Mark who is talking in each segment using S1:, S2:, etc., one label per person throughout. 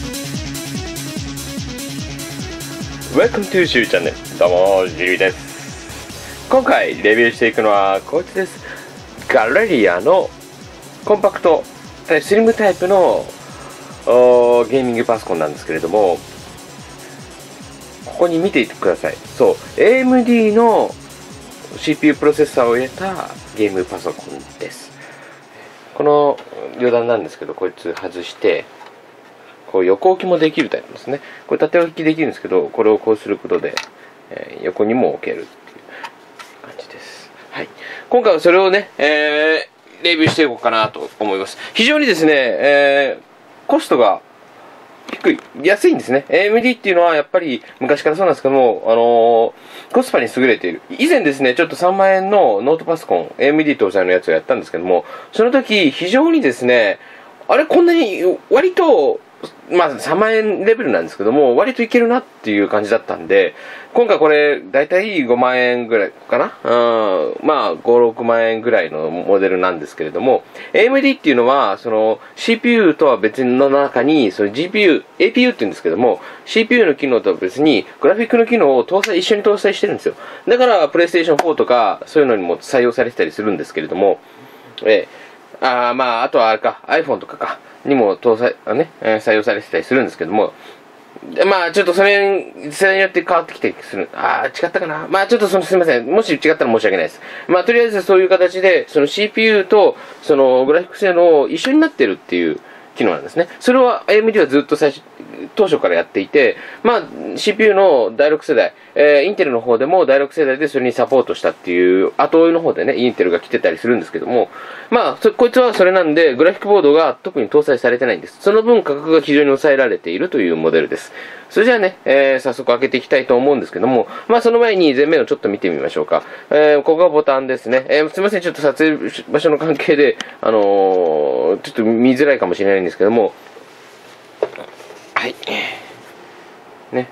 S1: Welcome to シュウチャンネル。どうも、ジリーです。今回レビューしていくのはこいつです。ガレリアのコンパクトスリムタイプのゲーミングパソコンなんですけれども、ここに見ていてください。そう、AMD の CPU プロセッサーを入れたゲームパソコンです。この余談なんですけど、こいつ外してこう横置きもできるタイプですね。これ縦置きできるんですけど、これをこうすることで、横にも置けるっていう感じです。はい。今回はそれをね、レビューしていこうかなと思います。非常にですね、コストが低い、安いんですね。AMD っていうのはやっぱり昔からそうなんですけども、コスパに優れている。以前ですね、ちょっと3万円のノートパソコン、AMD 搭載のやつをやったんですけども、その時非常にですね、あれこんなに割とまあ3万円レベルなんですけども、割といけるなっていう感じだったんで、今回これだいたい5万円ぐらいかな、まあ5、6万円ぐらいのモデルなんですけれども、AMD っていうのはその CPU とは別の中にその GPU、APU って言うんですけども、 CPU の機能とは別にグラフィックの機能を一緒に搭載してるんですよ。だからプレイステーション4とかそういうのにも採用されてたりするんですけれども、まああとはあれか iPhone とかにも採用されてたりするんですけども、まあちょっとそれ世代によって変わってきたりする。違ったかな。まあちょっとすみません。もし違ったら申し訳ないです。まあとりあえずそういう形でその CPU とそのグラフィック性能一緒になってるっていう機能なんですね。それは AMD はずっと当初からやっていて、まあ CPU の第6世代、インテルの方でも第6世代でそれにサポートしたっていう後追いの方でね、インテルが来てたりするんですけども、まあこいつはそれなんでグラフィックボードが特に搭載されてないんです。その分価格が非常に抑えられているというモデルです。それじゃあね、早速開けていきたいと思うんですけども、まあその前に前面をちょっと見てみましょうか。ここがボタンですね。すみません、ちょっと撮影場所の関係で、ちょっと見づらいかもしれないんですけども、はい。ね。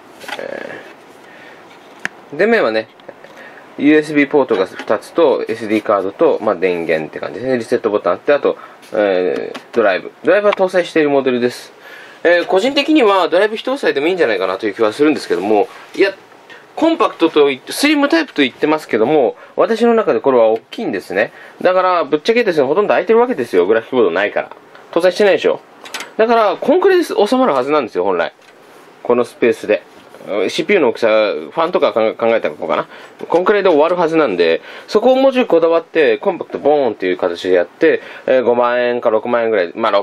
S1: 前面はね、USB ポートが2つと SD カードと、まあ、電源って感じですね。リセットボタンって、あと、ドライブは搭載しているモデルです。個人的にはドライブ非搭載でもいいんじゃないかなという気はするんですけども、いや、コンパクトとスリムタイプと言ってますけども、私の中でこれは大きいんですね。だからぶっちゃけですね、ほとんど空いてるわけですよ。グラフィックボードないから搭載してないでしょ。だからこんくらいで収まるはずなんですよ、本来このスペースで。 CPU の大きさ、ファンとか考えたのかな、こんくらいで終わるはずなんで、そこをもうちょいこだわってコンパクトボーンっていう形でやって、5万円か6万円ぐらい、まあ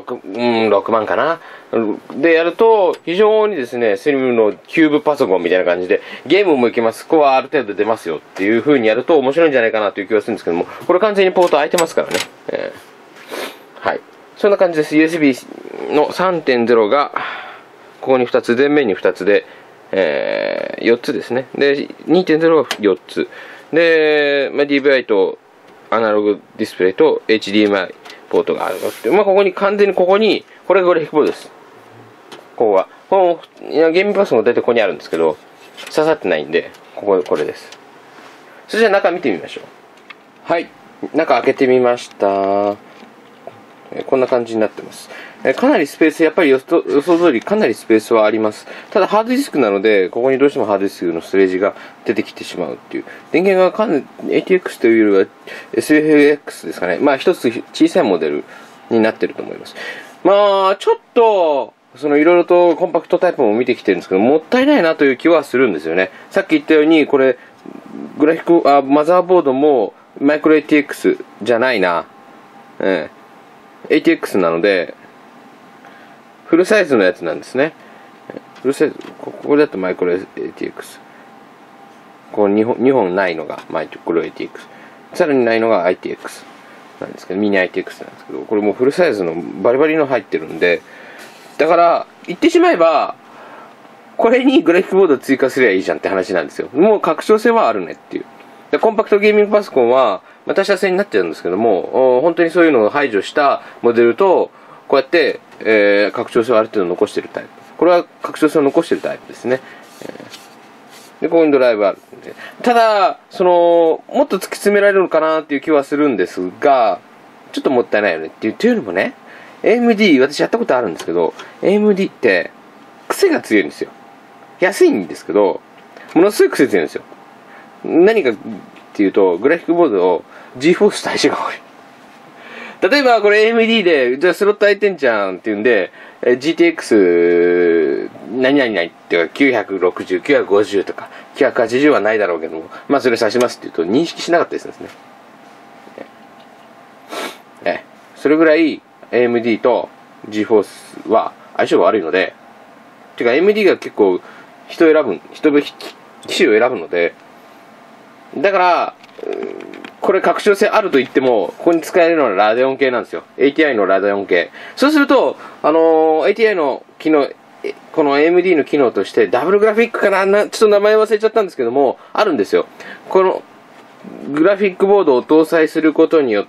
S1: 6万かなでやると、非常にですねスリムのキューブパソコンみたいな感じでゲームもいけます、スコアある程度出ますよっていう風にやると面白いんじゃないかなという気がするんですけども、これ完全にポート開いてますからね、はい、そんな感じです。 USB の 3.0 がここに2つ、前面に2つで、4つですね。で 2.0 が4つで、まあ、DVI とアナログディスプレイと HDMI ポートがあるのって、まあ、これがグラフィックボードです。このゲームパソコン大体ここにあるんですけど、刺さってないんでこれです。それじゃあ中見てみましょう。はい、中開けてみました。こんな感じになってます。かなりスペース、やっぱり予想通りかなりスペースはあります。ただハードディスクなので、ここにどうしてもハードディスクのストレージが出てきてしまうっていう。電源がかなり ATX というよりは SFX ですかね。まあ一つ小さいモデルになってると思います。まあちょっといろいろとコンパクトタイプも見てきてるんですけど、もったいないなという気はするんですよね。さっき言ったように、これグラフィックマザーボードもマイクロ ATX じゃないな。ATX なのでフルサイズのやつなんですね。フルサイズ、ここだとマイクロ ATX、 この2本ないのがマイクロ ATX、 さらにないのが ITX なんですけど、ミニ ITX なんですけど、これもうフルサイズのバリバリの入ってるんで、だから言ってしまえばこれにグラフィックボード追加すればいいじゃんって話なんですよ。もう拡張性はあるねっていう。でコンパクトゲーミングパソコンは他社製になっちゃうんですけども、本当にそういうのを排除したモデルとこうやって、拡張性をある程度残しているタイプ、これは拡張性を残しているタイプですね。でここにドライブあるんで、ただもっと突き詰められるのかなっていう気はするんですが、ちょっともったいないよねっていうのもね、AMD、私やったことあるんですけど、AMD って癖が強いんですよ。安いんですけど、ものすごい癖強いんですよ。何かっていうと、グラフィックボードを GForce と相性が悪い。例えばこれ AMD で、じゃあスロット空いてんじゃんっていうんで、GTX 何々ないっていうか960、950とか980はないだろうけども、まあそれ指しますって言うと認識しなかったりするんですね。それぐらい AMD と GForce は相性が悪いので、てか AMD が結構機種を選ぶので、だから、これ拡張性あると言っても、ここに使えるのはラデオン系なんですよ。ATI のラデオン系。そうすると、ATI の機能、この AMD の機能として、ダブルグラフィックかな、ちょっと名前忘れちゃったんですけども、あるんですよ。この、グラフィックボードを搭載することによって、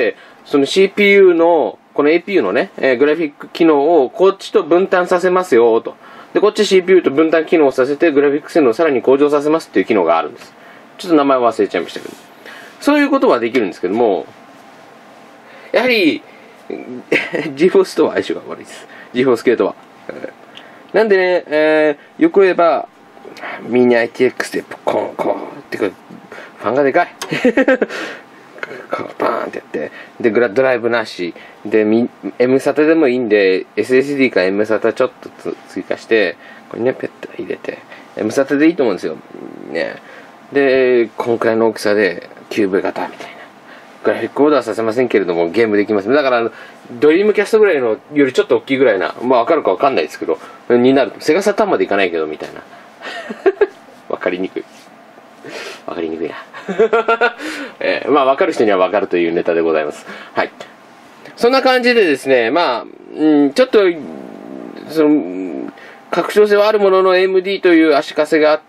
S1: その CPU の、この APU のね、グラフィック機能をこっちと分担させますよ、と。で、こっち CPU と分担機能をさせて、グラフィック性能をさらに向上させますっていう機能があるんです。ちょっと名前忘れちゃいましたけど。そういうことはできるんですけども、やはり、GForce とは相性が悪いです。GForce 系とは。なんでね、よく言えば、ミニ ITX でこう、ってか、ファンがでかい。こうバーンってやって、で、ドライブなし、で、M サタでもいいんで、SSD か M サタちょっと追加して、これね、ペット入れて、M サタでいいと思うんですよ。ね。で、こんくらいの大きさで、キューブ型みたいな。グラフィックボードはさせませんけれども、ゲームできます。だから、ドリームキャストぐらいのよりちょっと大きいぐらいな、まあわかるかわかんないですけど、になると、セガサターンまでいかないけど、みたいな。わかりにくい。わかりにくいな。まあわかる人にはわかるというネタでございます。はい。そんな感じでですね、まあ、ちょっと、拡張性はあるものの AMD という足かせがあって、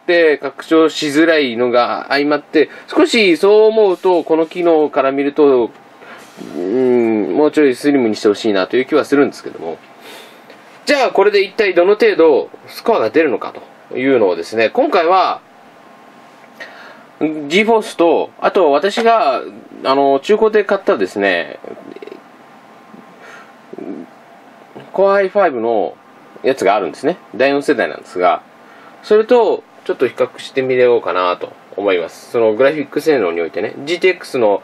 S1: 拡張しづらいのが相まって、少しそう思うと、この機能から見ると、もうちょいスリムにしてほしいなという気はするんですけども。じゃあ、これで一体どの程度スコアが出るのかというのをですね、今回は、GForce と、あと私が、中古で買ったですね、Core i5 のやつがあるんですね。第4世代なんですが、それとちょっと比較してみようかなと思います。そのグラフィック性能においてね、GTX の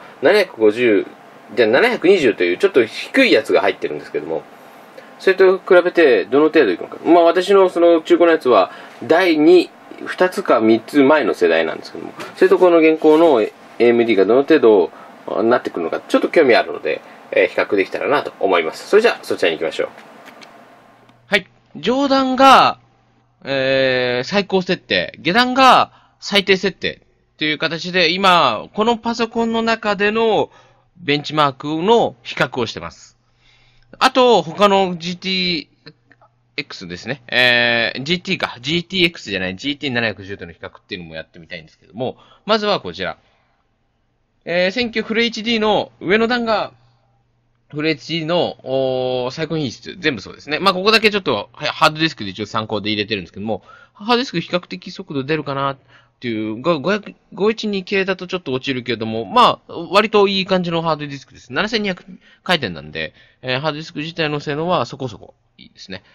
S1: 750、720というちょっと低いやつが入ってるんですけども、それと比べてどの程度いくのか。まあ私のその中古のやつは第2つか3つ前の世代なんですけども、それとこの現行の AMD がどの程度なってくるのか、ちょっと興味あるので、比較できたらなと思います。それじゃあそちらに行きましょう。
S2: はい。上段が、最高設定。下段が最低設定。という形で、今、このパソコンの中でのベンチマークの比較をしてます。あと、他の GTX ですね。GT か。GTX じゃない。GT710 との比較っていうのもやってみたいんですけども、まずはこちら。1900フル HD の上の段が、フル HD の最高品質。全部そうですね。まあ、ここだけちょっと、ハードディスクで一応参考で入れてるんですけども、ハードディスク比較的速度出るかなっていう、512系だとちょっと落ちるけども、まあ、割といい感じのハードディスクです。7200回転なんで、ハードディスク自体の性能はそこそこいいですね。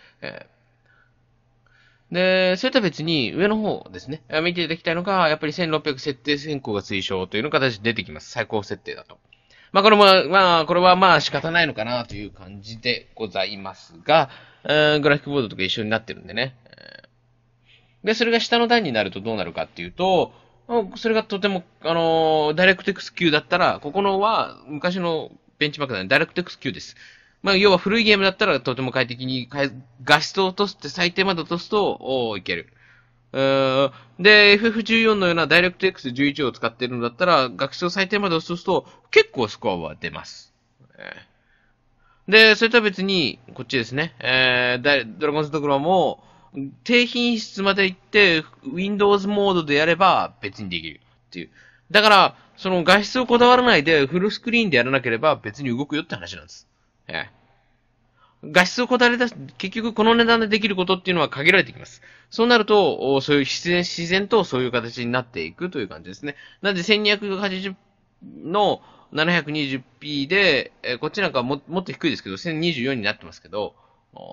S2: で、それとは別に上の方ですね。見ていただきたいのが、やっぱり1600設定変更が推奨というのが形で出てきます。最高設定だと。まあ、これはまあ仕方ないのかなという感じでございますが、グラフィックボードとか一緒になってるんでね。で、それが下の段になるとどうなるかっていうと、それがとても、ダイレクト X Q だったら、ここのは昔のベンチマークなんで、ダイレクト X Q です。まあ、要は古いゲームだったらとても快適に画質を落として最低まで落とすと、いける。で、FF14 のようなダイレクト X11 を使っているのだったら、画質を最低まで落とすと、結構スコアは出ます。で、それとは別に、こっちですね。ドラゴンズドグラも、低品質まで行って、Windows モードでやれば別にできるっていう。だから、その画質をこだわらないでフルスクリーンでやらなければ別に動くよって話なんです。画質をこだわり出す、結局この値段でできることっていうのは限られてきます。そうなると、そういう自然とそういう形になっていくという感じですね。なんで1280の 720p で、こっちなんかもっと低いですけど、1024になってますけど、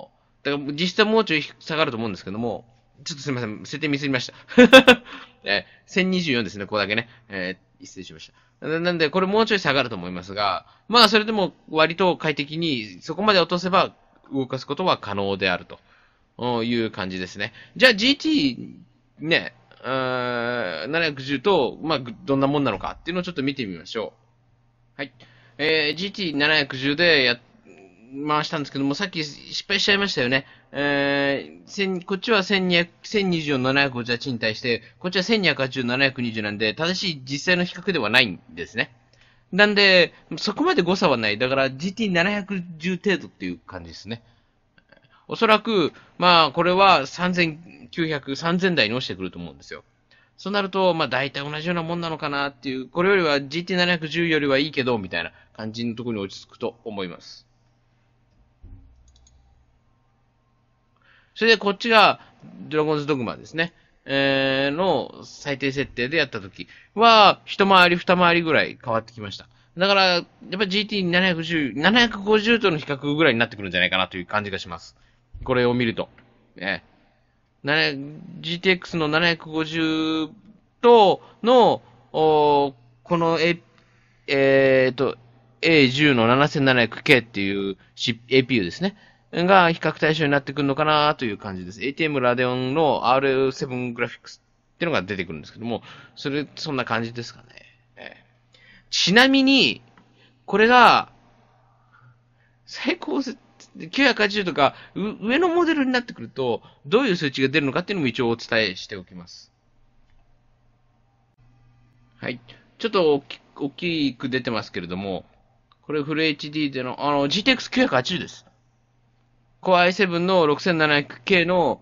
S2: だから実質はもうちょい下がると思うんですけども、ちょっとすみません、設定ミスりました。1024ですね、ここだけね。失礼しました。なんで、これもうちょい下がると思いますが、まあ、それでも割と快適に、そこまで落とせば動かすことは可能であるという感じですね。じゃあ GT ね、710と、まあ、どんなもんなのかっていうのをちょっと見てみましょう。はい。GT710 で回したんですけども、さっき失敗しちゃいましたよね。こっちは1024、758に対して、こっちは1280、720なんで、正しい実際の比較ではないんですね。なんで、そこまで誤差はない。だから GT710 程度っていう感じですね。おそらく、まあ、これは3900、3000台に落ちてくると思うんですよ。そうなると、まあ、大体同じようなもんなのかなっていう、これよりは GT710 よりはいいけど、みたいな感じのところに落ち着くと思います。それでこっちが、ドラゴンズドグマですね。の最低設定でやったときは、一回り二回りぐらい変わってきました。だから、やっぱり GT710、750との比較ぐらいになってくるんじゃないかなという感じがします。これを見ると。GTX の750との、このA10 の 7700K っていう APU ですね。が比較対象になってくるのかなという感じです。ATM ラデオンの R7 グラフィックスっていうのが出てくるんですけども、そんな感じですかね。ちなみに、これが、最高980とか、上のモデルになってくると、どういう数値が出るのかっていうのも一応お伝えしておきます。はい。ちょっと大きく出てますけれども、これフル HD での、GTX980 です。Core i7 の 6700K の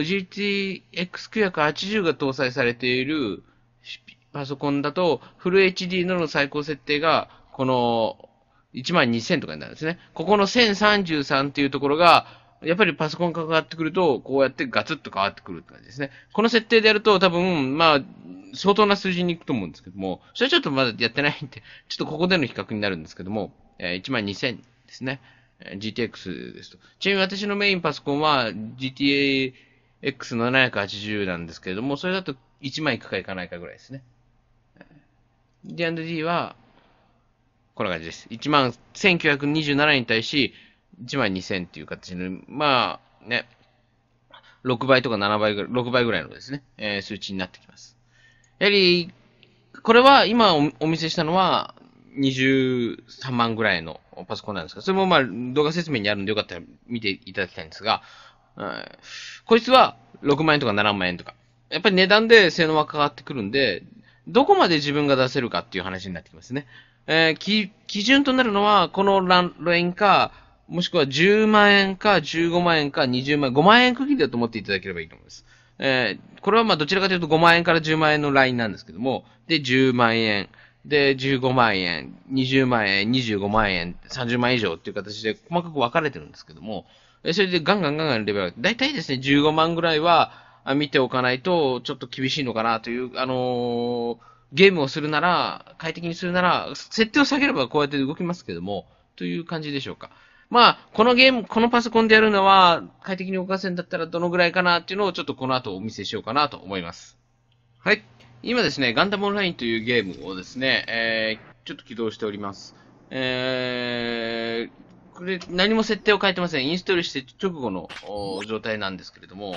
S2: GTX980 が搭載されているパソコンだと、フル HD の最高設定が、この12000とかになるんですね。ここの1033っていうところが、やっぱりパソコンが変わってくると、こうやってガツッと変わってくるって感じですね。この設定でやると多分、まあ、相当な数字に行くと思うんですけども、それちょっとまだやってないんで、ちょっとここでの比較になるんですけども、12000ですね。GTX ですと。ちなみに私のメインパソコンは GTX の780なんですけれども、それだと1万いくかいかないかぐらいですね。D&D は、こんな感じです。11,927に対し、12,000っていう形の、まあ、ね、6倍とか7倍ぐらい、6倍ぐらいのですね、数値になってきます。やはり、これは今お見せしたのは、23万ぐらいのパソコンなんですが、それもまあ動画説明にあるんでよかったら見ていただきたいんですが、こいつは6万円とか7万円とか、やっぱり値段で性能は変わってくるんで、どこまで自分が出せるかっていう話になってきますね。基準となるのは、このラインか、もしくは10万円か15万円か20万円、5万円区切りだと思っていただければいいと思います。これはまあどちらかというと5万円から10万円のラインなんですけども、で、10万円、で、15万円、20万円、25万円、30万円以上っていう形で細かく分かれてるんですけども、それでガンガンレベルが、だいたいですね、15万ぐらいは見ておかないとちょっと厳しいのかなという、ゲームをするなら、快適にするなら、設定を下げればこうやって動きますけども、という感じでしょうか。まあ、このパソコンでやるのは、快適に動かせるんだったらどのぐらいかなっていうのをちょっとこの後お見せしようかなと思います。はい。今ですね、ガンダムオンラインというゲームをですね、ちょっと起動しております。これ何も設定を変えてません。インストールして直後の状態なんですけれども、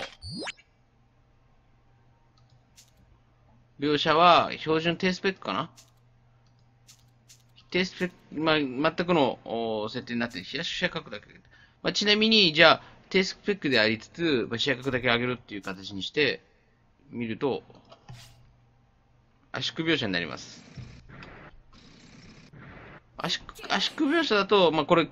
S2: 描写は標準低スペックかな？低スペック、まあ、全くの設定になって視野角だけ。まあ、ちなみに、じゃあ、低スペックでありつつ、視野角だけ上げるっていう形にして、見ると、圧縮描写になります。圧縮描写だと、まあ、これ、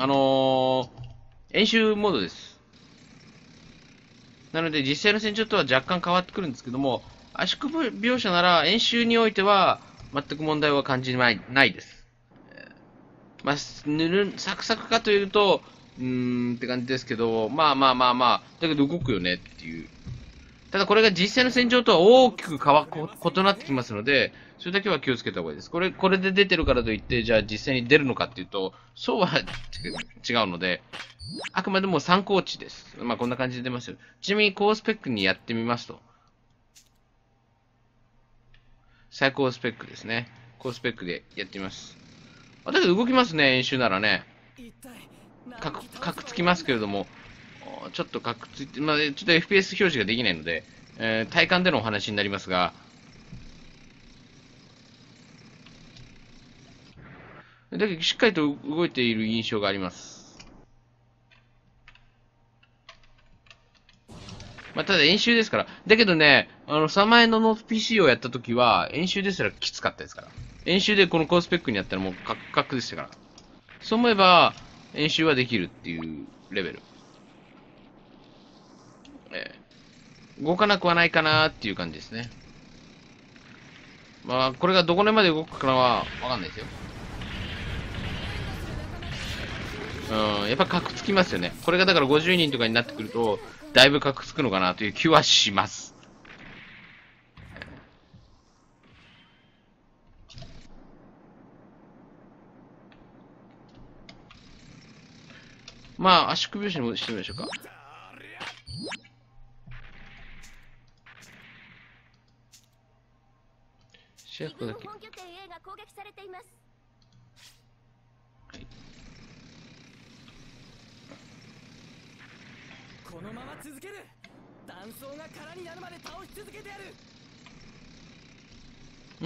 S2: 演習モードです。なので、実際の戦場とは若干変わってくるんですけども、圧縮描写なら演習においては全く問題は感じないです。まあ、サクサクかというと、って感じですけど、まあ、だけど動くよねっていう。ただこれが実際の戦場とは大きく異なってきますので、 それだけは気をつけた方がいいです。これで出てるからといって、じゃあ実際に出るのかっていうと、そうは違うので、あくまでも参考値です。まあこんな感じで出ますよ。ちなみに高スペックにやってみますと。最高スペックですね。高スペックでやってみます。だけど動きますね、演習ならね。カクつきますけれども、ちょっとカクついて、まあ、ちょっと FPS 表示ができないので、体感でのお話になりますが、だけどしっかりと動いている印象があります。まあ、ただ演習ですから。だけどね、3万円のノート PC をやった時は、演習ですらきつかったですから。演習でこの高スペックにやったらもうカクカクでしたから。そう思えば、演習はできるっていうレベル。動かなくはないかなっていう感じですね。まあ、これがどこまで動くかはわかんないですよ。やっぱカクつきますよね。これがだから50人とかになってくると、だいぶカクつくのかなという気はします。まあ、圧縮描写にもしてみましょうか。主役だけ。はい。
S3: このまま続ける。断層が空になるまで倒し続けてやる。
S2: うん。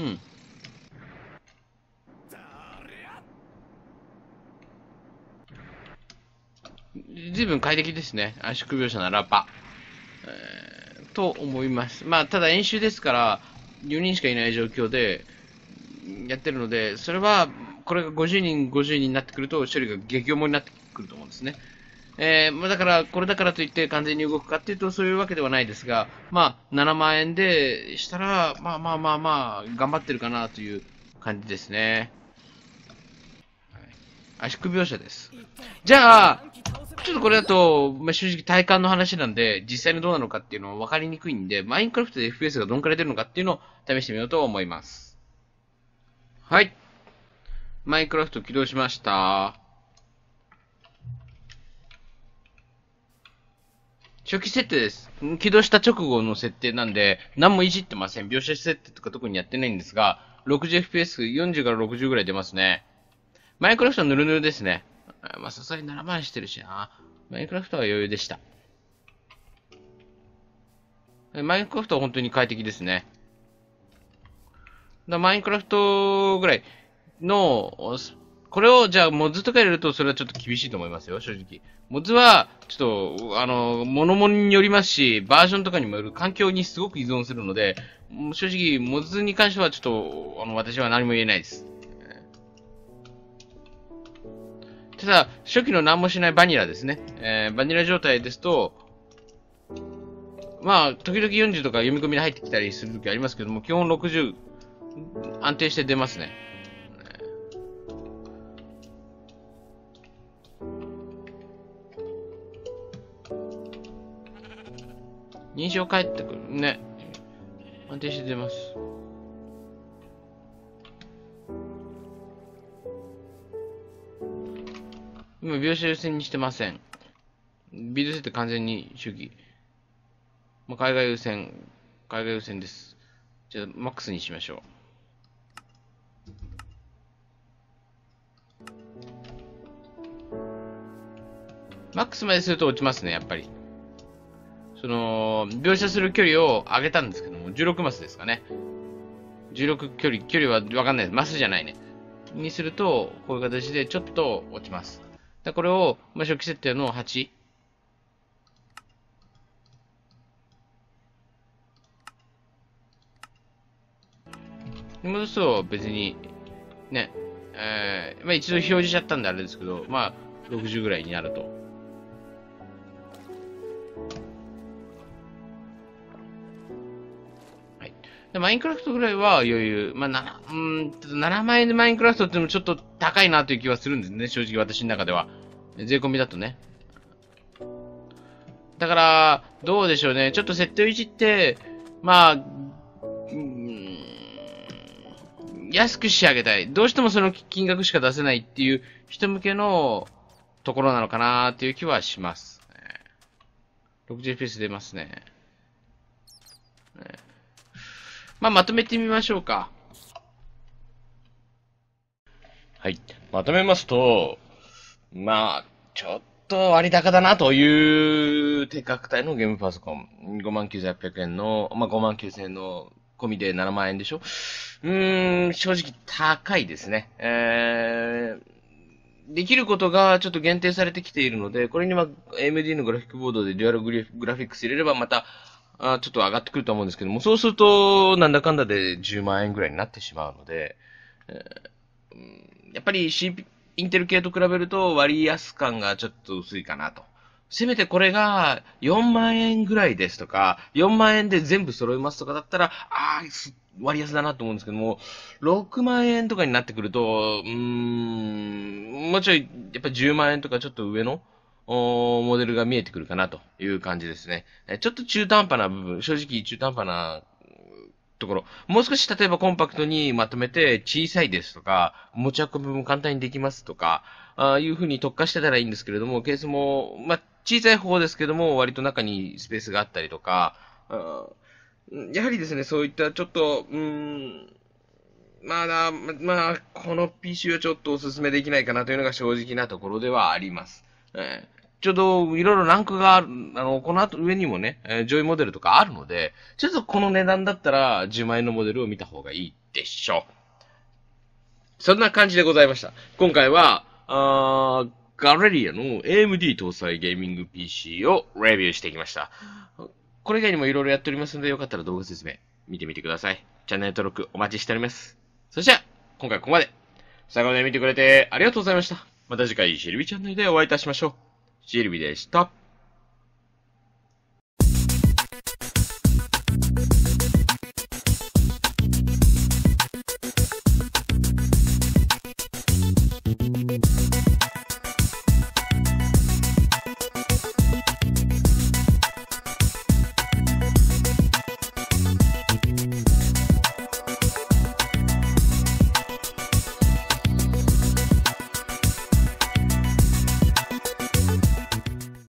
S2: 随分快適ですね。圧縮描写ならば。と思います。まあ、ただ演習ですから、4人しかいない状況で、やってるので、それは、これが50人になってくると、処理が激重になってくると思うんですね。まあだから、これだからといって完全に動くかっていうと、そういうわけではないですが、まあ、7万円でしたら、まあ、頑張ってるかなという感じですね。圧縮描写です。じゃあ、ちょっとこれだと、まあ、正直体感の話なんで、実際にどうなのかっていうのは分かりにくいんで、マインクラフトで FPS がどんくらい出るのかっていうのを試してみようと思います。はい。マインクラフト起動しました。初期設定です。起動した直後の設定なんで、何もいじってません。描写設定とか特にやってないんですが、60fps、40から60ぐらい出ますね。マインクラフトはヌルヌルですね。まあ、さすがに7万してるしな。マインクラフトは余裕でした。マインクラフトは本当に快適ですね。マインクラフトぐらいの、これをじゃあモズとか入れるとそれはちょっと厳しいと思いますよ、正直。モズは、ちょっと、物によりますし、バージョンとかにもよる環境にすごく依存するので、正直、モズに関してはちょっと、私は何も言えないです。ただ、初期の何もしないバニラですね。バニラ状態ですと、まあ、時々40とか読み込みで入ってきたりするときありますけども、基本60、安定して出ますね。認証返ってくるね。安定して出ます。今、描写優先にしてません。ビデオ設定完全に主義。まあ、海外優先です。じゃあ、マックスにしましょう。マックスまですると落ちますね、やっぱり。描写する距離を上げたんですけども、16マスですかね。16距離はわかんないです。マスじゃないね。にすると、こういう形でちょっと落ちます。これを、まあ、初期設定の8。戻すと別に、ね、まあ一度表示しちゃったんであれですけど、まあ60ぐらいになると。はい。でマインクラフトぐらいは余裕。まあ7万円でマインクラフトってのもちょっと高いなという気はするんですね、正直私の中では。税込みだとね。だから、どうでしょうね。ちょっと設定をいじって、まあ、 安く仕上げたい。どうしてもその金額しか出せないっていう人向けのところなのかなっていう気はします。60fps 出ますね。まあ、まとめてみましょうか。はい。まとめますと、まあ、ちょっと割高だなという低価格帯のゲームパソコン。59,800円の、まあ、59,000円の込みで7万円でしょ。正直高いですね。できることがちょっと限定されてきているので、これには AMD のグラフィックボードでデュアルグラフィックス入れればまた、ちょっと上がってくると思うんですけども、そうすると、なんだかんだで10万円ぐらいになってしまうので、やっぱりインテル系と比べると割安感がちょっと薄いかなと。せめてこれが4万円ぐらいですとか、4万円で全部揃いますとかだったら、割安だなと思うんですけども、6万円とかになってくると、もうちょい、やっぱり10万円とかちょっと上の、モデルが見えてくるかなという感じですね。ちょっと中途半端な部分、正直中途半端なところ。もう少し例えばコンパクトにまとめて小さいですとか、持ち運びも簡単にできますとか、いう風に特化してたらいいんですけれども、ケースも、まあ、小さい方ですけども、割と中にスペースがあったりとか、やはりですね、そういったちょっと、まあ、この PC はちょっとお勧めできないかなというのが正直なところではあります。ちょうどいろいろランクがある、この後上にもね、上位モデルとかあるので、ちょっとこの値段だったら10万円のモデルを見た方がいいでしょう。そんな感じでございました。今回は、ガレリアの AMD 搭載ゲーミング PC をレビューしてきました。これ以外にもいろいろやっておりますので、よかったら動画説明見てみてください。チャンネル登録お待ちしております。そして今回はここまで。最後まで見てくれてありがとうございました。また次回、シルビチャンネルでお会いいたしましょう。シルビでした。